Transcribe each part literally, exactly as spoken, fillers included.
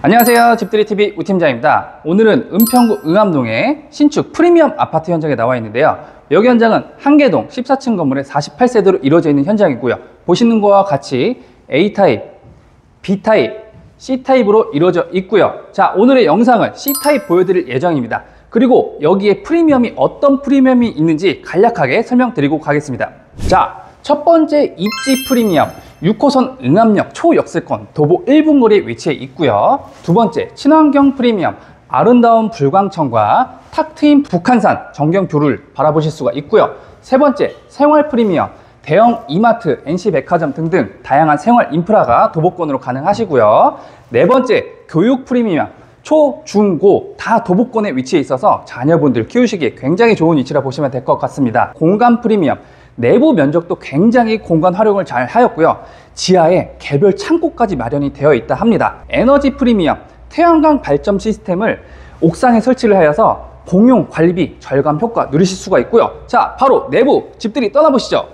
안녕하세요, 집들이티비 우팀장입니다. 오늘은 은평구 응암동의 신축 프리미엄 아파트 현장에 나와 있는데요. 여기 현장은 한계동 십사 층 건물의 사십팔 세대로 이루어져 있는 현장이고요. 보시는 것과 같이 A타입, B타입, C타입으로 이루어져 있고요. 자, 오늘의 영상을 C타입 보여드릴 예정입니다. 그리고 여기에 프리미엄이 어떤 프리미엄이 있는지 간략하게 설명드리고 가겠습니다. 자, 첫 번째 입지 프리미엄, 육 호선 응암역 초역세권 도보 일 분 거리에 위치해 있고요. 두 번째 친환경 프리미엄, 아름다운 불광천과 탁 트인 북한산 전경교를 바라보실 수가 있고요. 세 번째 생활 프리미엄, 대형 이마트, 엔시백화점 등등 다양한 생활 인프라가 도보권으로 가능하시고요. 네 번째 교육 프리미엄, 초, 중, 고 다 도보권에 위치해 있어서 자녀분들 키우시기에 굉장히 좋은 위치라 보시면 될 것 같습니다. 공간 프리미엄, 내부 면적도 굉장히 공간 활용을 잘 하였고요. 지하에 개별 창고까지 마련이 되어 있다 합니다. 에너지 프리미엄, 태양광 발전 시스템을 옥상에 설치를 하여서 공용 관리비 절감 효과 누리실 수가 있고요. 자, 바로 내부 집들이 떠나보시죠.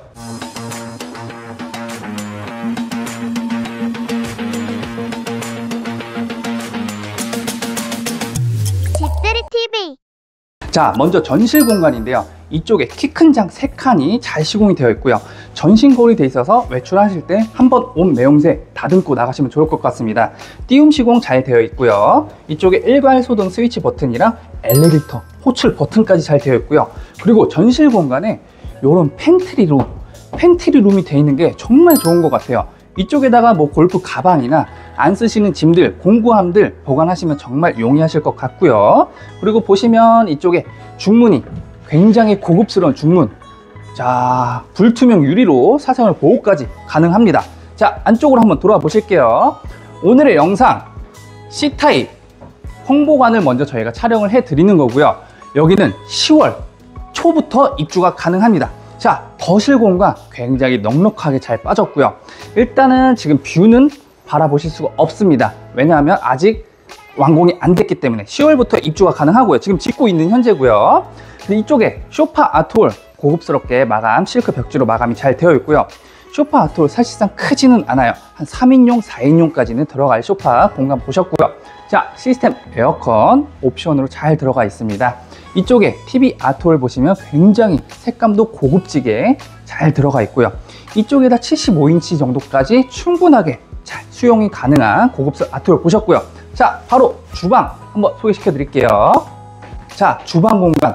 집들이티비. 자, 먼저 전실 공간인데요. 이쪽에 키 큰 장 세 칸이 잘 시공이 되어 있고요. 전신거울이 되어 있어서 외출하실 때 한번 옷 매용새 다듬고 나가시면 좋을 것 같습니다. 띄움 시공 잘 되어 있고요. 이쪽에 일괄소등 스위치 버튼이랑 엘리베이터, 호출 버튼까지 잘 되어 있고요. 그리고 전실 공간에 이런 팬트리룸, 팬트리룸이 되어 있는 게 정말 좋은 것 같아요. 이쪽에다가 뭐 골프 가방이나 안 쓰시는 짐들, 공구함들 보관하시면 정말 용이하실 것 같고요. 그리고 보시면 이쪽에 중문이 굉장히 고급스러운 중문. 자, 불투명 유리로 사생활 보호까지 가능합니다. 자, 안쪽으로 한번 돌아와 보실게요. 오늘의 영상 C타입 홍보관을 먼저 저희가 촬영을 해 드리는 거고요. 여기는 시월 초부터 입주가 가능합니다. 자, 거실 공간 굉장히 넉넉하게 잘 빠졌고요. 일단은 지금 뷰는 바라보실 수가 없습니다. 왜냐하면 아직 완공이 안 됐기 때문에 시월부터 입주가 가능하고요. 지금 짓고 있는 현재고요. 이쪽에 소파 아트홀 고급스럽게 마감, 실크 벽지로 마감이 잘 되어 있고요. 소파 아트홀 사실상 크지는 않아요. 한 삼 인용, 사 인용까지는 들어갈 소파 공간 보셨고요. 자, 시스템 에어컨 옵션으로 잘 들어가 있습니다. 이쪽에 티비 아트홀 보시면 굉장히 색감도 고급지게 잘 들어가 있고요. 이쪽에다 칠십오 인치 정도까지 충분하게 잘 수용이 가능한 고급스러운 아트홀 보셨고요. 자, 바로 주방 한번 소개시켜 드릴게요. 자, 주방 공간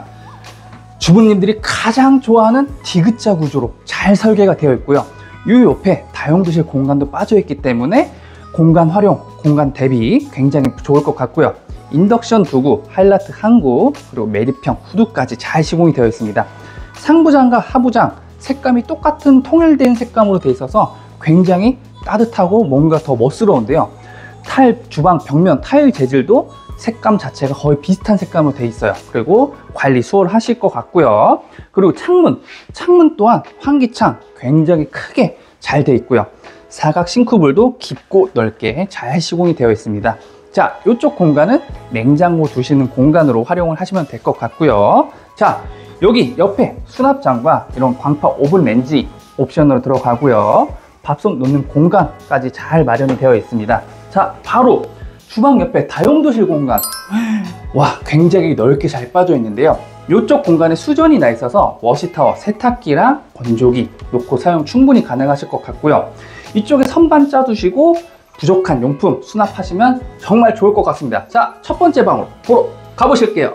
주부님들이 가장 좋아하는 디귿자 구조로 잘 설계가 되어 있고요. 이 옆에 다용도실 공간도 빠져 있기 때문에 공간 활용, 공간 대비 굉장히 좋을 것 같고요. 인덕션 두구, 하이라이트 한구, 그리고 매립형 후드까지 잘 시공이 되어 있습니다. 상부장과 하부장 색감이 똑같은 통일된 색감으로 되어 있어서 굉장히 따뜻하고 뭔가 더 멋스러운데요. 타일, 주방 벽면 타일 재질도 색감 자체가 거의 비슷한 색감으로 되어 있어요. 그리고 관리 수월하실 것 같고요. 그리고 창문, 창문 또한 환기창 굉장히 크게 잘 되어 있고요. 사각 싱크볼도 깊고 넓게 잘 시공이 되어 있습니다. 자, 이쪽 공간은 냉장고 두시는 공간으로 활용을 하시면 될 것 같고요. 자, 여기 옆에 수납장과 이런 광파 오븐 렌즈 옵션으로 들어가고요. 밥솥 놓는 공간까지 잘 마련이 되어 있습니다. 자, 바로 주방 옆에 다용도실 공간. 와, 굉장히 넓게 잘 빠져 있는데요. 이쪽 공간에 수전이 나 있어서 워시타워, 세탁기랑 건조기 놓고 사용 충분히 가능하실 것 같고요. 이쪽에 선반 짜두시고 부족한 용품 수납하시면 정말 좋을 것 같습니다. 자, 첫 번째 방으로 보러 가보실게요.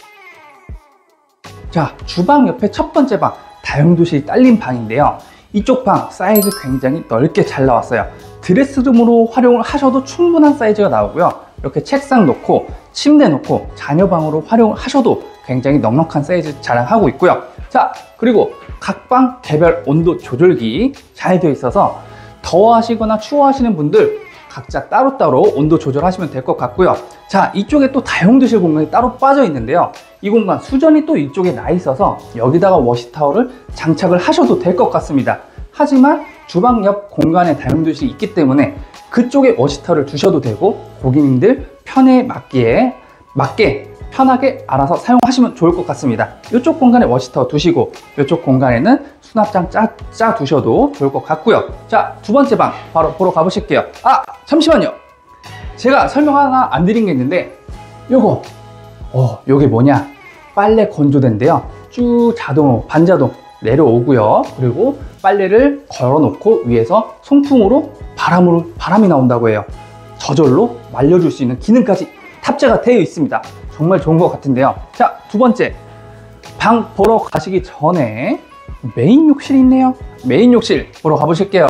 자, 주방 옆에 첫 번째 방, 다용도실이 딸린 방인데요. 이쪽 방 사이즈 굉장히 넓게 잘 나왔어요. 드레스룸으로 활용을 하셔도 충분한 사이즈가 나오고요. 이렇게 책상 놓고 침대 놓고 자녀방으로 활용을 하셔도 굉장히 넉넉한 사이즈 자랑하고 있고요. 자, 그리고 각 방 개별 온도 조절기 잘 되어 있어서 더워하시거나 추워하시는 분들 각자 따로따로 온도 조절하시면 될 것 같고요. 자, 이쪽에 또 다용도실 공간이 따로 빠져 있는데요. 이 공간 수전이 또 이쪽에 나 있어서 여기다가 워시타워를 장착을 하셔도 될 것 같습니다. 하지만 주방 옆 공간에 다용도실이 있기 때문에 그쪽에 워시타워를 두셔도 되고 고객님들 편에 맞기에 맞게 편하게 알아서 사용하시면 좋을 것 같습니다. 이쪽 공간에 워시타워 두시고 이쪽 공간에는 수납장 짜, 짜 두셔도 좋을 것 같고요. 자, 두 번째 방 바로 보러 가보실게요. 아, 잠시만요. 제가 설명 하나 안 드린 게 있는데 요거 어 요게 뭐냐, 빨래 건조대인데요. 쭉 자동으로 반자동 내려오고요. 그리고 빨래를 걸어 놓고 위에서 송풍으로 바람으로 바람이 나온다고 해요. 저절로 말려줄 수 있는 기능까지 탑재가 되어 있습니다. 정말 좋은 것 같은데요. 자, 두 번째, 방 보러 가시기 전에 메인 욕실이 있네요. 메인 욕실 보러 가보실게요.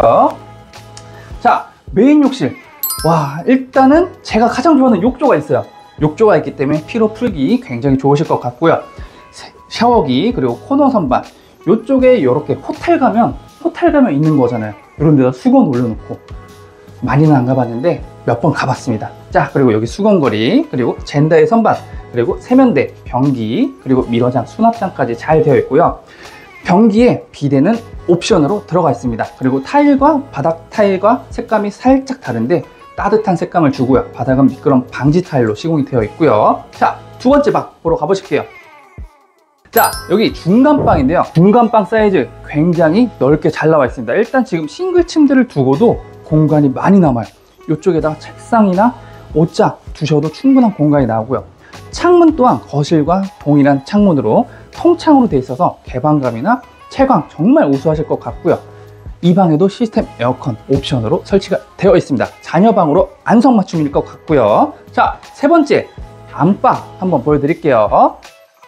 자, 메인 욕실. 와, 일단은 제가 가장 좋아하는 욕조가 있어요. 욕조가 있기 때문에 피로 풀기 굉장히 좋으실 것 같고요. 샤워기, 그리고 코너 선반. 이쪽에 이렇게 호텔 가면 호텔 가면 있는 거잖아요. 이런 데다 수건 올려놓고. 많이는 안 가봤는데 몇 번 가봤습니다. 자, 그리고 여기 수건거리, 그리고 젠다의 선반, 그리고 세면대, 변기, 그리고 미러장, 수납장까지 잘 되어 있고요. 변기에 비데는 옵션으로 들어가 있습니다. 그리고 타일과 바닥 타일과 색감이 살짝 다른데 따뜻한 색감을 주고요. 바닥은 미끄럼 방지 타일로 시공이 되어 있고요. 자, 두 번째 방 보러 가보실게요. 자, 여기 중간방인데요. 중간방 사이즈 굉장히 넓게 잘 나와 있습니다. 일단 지금 싱글 침대를 두고도 공간이 많이 남아요. 이쪽에다가 책상이나 옷장 두셔도 충분한 공간이 나오고요. 창문 또한 거실과 동일한 창문으로 통창으로 되어 있어서 개방감이나 채광 정말 우수하실 것 같고요. 이 방에도 시스템 에어컨 옵션으로 설치가 되어 있습니다. 자녀방으로 안성맞춤일 것 같고요. 자, 세 번째, 안방 한번 보여드릴게요.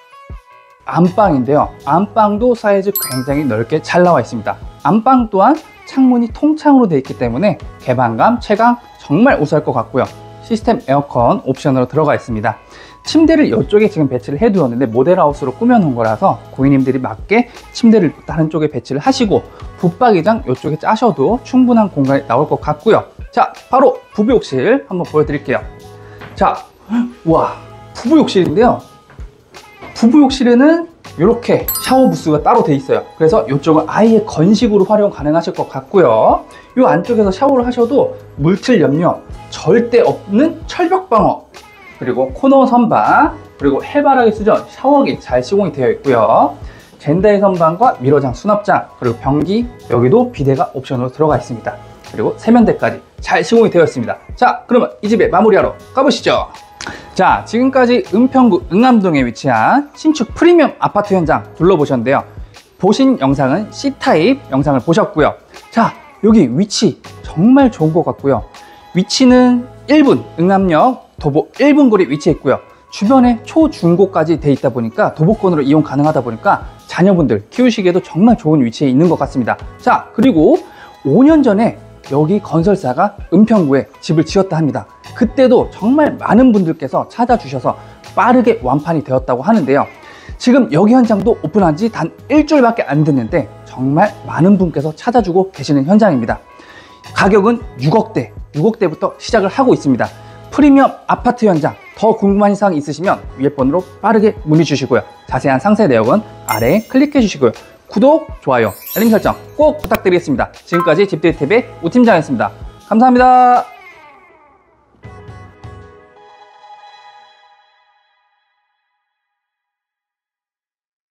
안방인데요. 안방도 사이즈 굉장히 넓게 잘 나와 있습니다. 안방 또한 창문이 통창으로 되어 있기 때문에 개방감, 채광 정말 우수할 것 같고요. 시스템 에어컨 옵션으로 들어가 있습니다. 침대를 이쪽에 지금 배치를 해 두었는데 모델하우스로 꾸며 놓은 거라서 고객님들이 맞게 침대를 다른 쪽에 배치를 하시고 붙박이장 이쪽에 짜셔도 충분한 공간이 나올 것 같고요. 자, 바로 부부욕실 한번 보여드릴게요. 자, 와, 부부욕실인데요. 부부욕실에는 이렇게 샤워 부스가 따로 돼 있어요. 그래서 이쪽은 아예 건식으로 활용 가능하실 것 같고요. 이 안쪽에서 샤워를 하셔도 물틀 염려 절대 없는 철벽 방어, 그리고 코너 선반, 그리고 해바라기 수전, 샤워기 잘 시공이 되어 있고요. 젠다의 선반과 미러장, 수납장, 그리고 변기, 여기도 비데가 옵션으로 들어가 있습니다. 그리고 세면대까지 잘 시공이 되어 있습니다. 자, 그러면 이 집에 마무리하러 가보시죠. 자, 지금까지 은평구 응암동에 위치한 신축 프리미엄 아파트 현장 둘러보셨는데요. 보신 영상은 C타입 영상을 보셨고요. 자, 여기 위치 정말 좋은 것 같고요. 위치는 일 분, 응암역 도보 일 분 거리 위치해 있고요. 주변에 초중고까지 돼 있다 보니까 도보권으로 이용 가능하다 보니까 자녀분들 키우시기에도 정말 좋은 위치에 있는 것 같습니다. 자, 그리고 오 년 전에 여기 건설사가 은평구에 집을 지었다 합니다. 그때도 정말 많은 분들께서 찾아주셔서 빠르게 완판이 되었다고 하는데요. 지금 여기 현장도 오픈한 지 단 일주일밖에 안 됐는데 정말 많은 분께서 찾아주고 계시는 현장입니다. 가격은 육억대, 육억대부터 시작을 하고 있습니다. 프리미엄 아파트 현장, 더 궁금한 사항 있으시면 위에 번호로 빠르게 문의 주시고요. 자세한 상세 내역은 아래에 클릭해 주시고요. 구독, 좋아요, 알림 설정 꼭 부탁드리겠습니다. 지금까지 집들이티비의 우 팀장이었습니다. 감사합니다.